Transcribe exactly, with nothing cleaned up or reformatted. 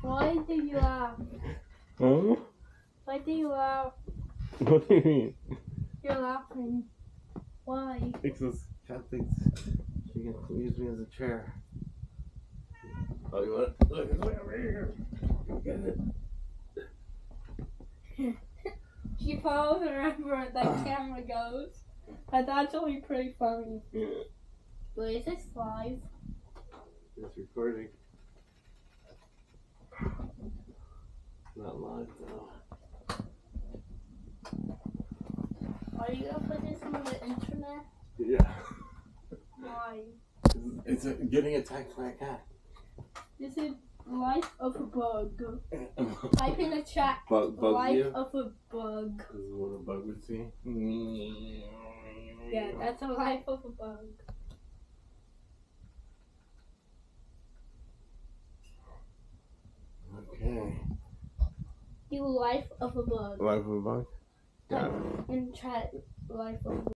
Why do you laugh? Huh? Why do you laugh? What do you mean? You're laughing. Why? Because Cat thinks she can use me as a chair. Oh, you want it? Look, it's way over here. Get it. She follows around where the camera goes. That's actually pretty funny. Yeah. But is this live? It's recording. Not live though. Are you gonna put this on the internet? Yeah. Why? It's a, getting attacked by a cat. This is life of a bug. Type in the chat. Bug, bug life you? of a bug. This is what a bug would see. Yeah, that's a life of a bug. Okay. Do life of a bug. Life of a bug? Type in chat life of a bug.